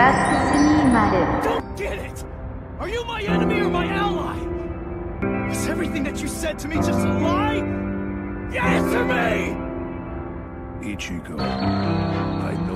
Don't get it! Are you my enemy or my ally? Is everything that you said to me just a lie? Answer me! Ichigo, I